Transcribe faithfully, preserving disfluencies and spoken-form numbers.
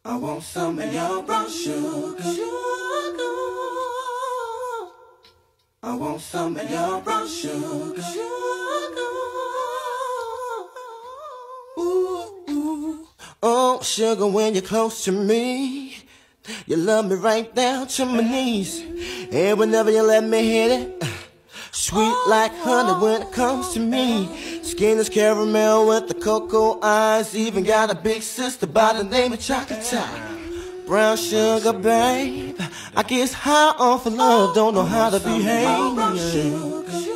I want some of your brown sugar. Sugar. I want some of your brown sugar. Sugar. Ooh, ooh. Oh, sugar, when you're close to me, you love me right down to my knees. And whenever you let me hit it, sweet like honey when it comes to me. Skin is caramel with the cocoa eyes. Even got a big sister by the name of Chocolate Top. Brown sugar, babe, I guess high off of love, don't know how to behave.